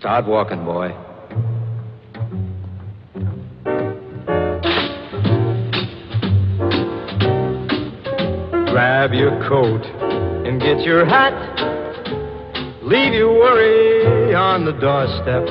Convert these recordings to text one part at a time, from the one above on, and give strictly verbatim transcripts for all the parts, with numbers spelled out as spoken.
Start walking, boy. Grab your coat and get your hat. Leave your worry on the doorstep.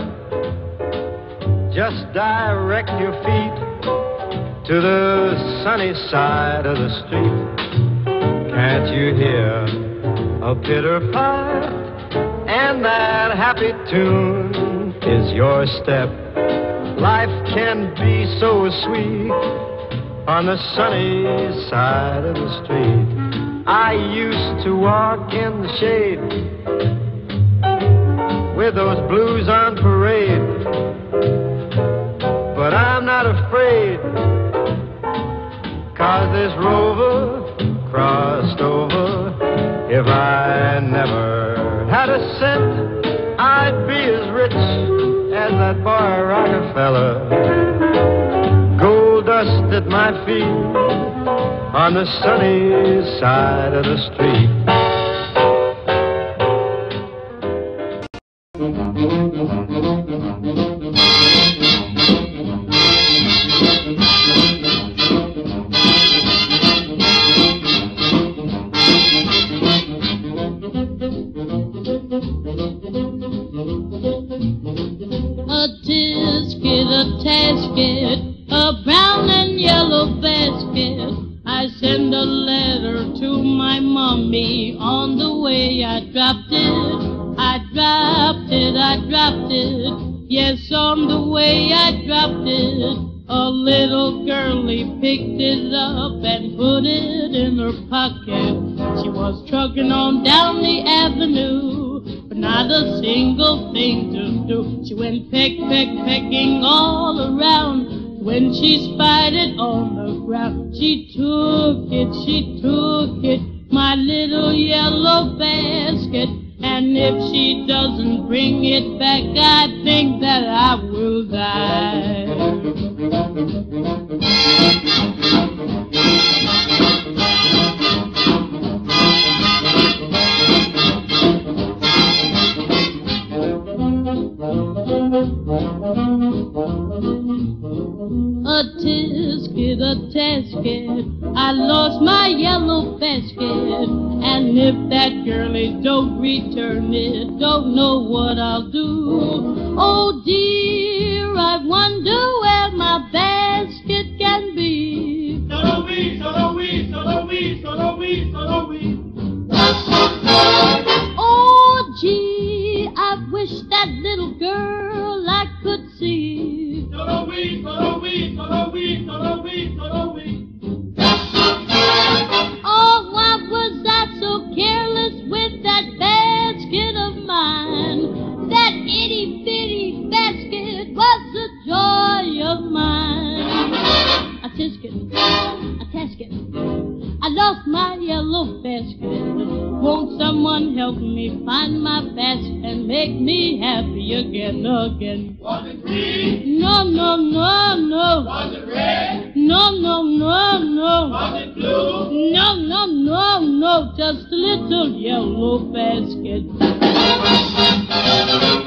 Just direct your feet to the sunny side of the street. Can't you hear a pitter-pat? And that happy tune is your step. Life can be so sweet on the sunny side of the street. I used to walk in the shade with those blues on parade, but I'm not afraid, 'cause this rover crossed over. If I never had a cent, I'd be as rich as that boy Rockefeller. Gold dust at my feet on the sunny side of the street. A tisket, a tasket, a brown and yellow basket. I send a letter to my mommy. On the way I dropped it, I dropped it, I dropped it. Yes, on the way I dropped it. A little girlie picked it up and put it in her pocket. She was trucking on down the avenue, but not a single thing to do. She went peck, peck, pecking all around. When she spied it on the ground, she took it, she took it, my little yellow basket. And if she doesn't bring it back, I think that I will die. A tisket, a tasket, I lost my yellow basket. And if that girlie don't return it, don't know what I'll do. Oh dear, I wonder where my basket can be. Solo we, solo we, solo we, solo we, solo we. Oh gee, I wish that little girl I could see. Solo we, solo we, solo we, solo we, solo we. Oh, why was I so careless with that basket of mine? That itty bitty basket was the joy of mine. A tisket, a tasket, I lost my yellow basket. Won't someone help me find my basket and make me happy again, again? Was it green? No, no, no, no. Was it red? No, no, no, no. Was it blue? No, no, no, no. Just a little yellow basket.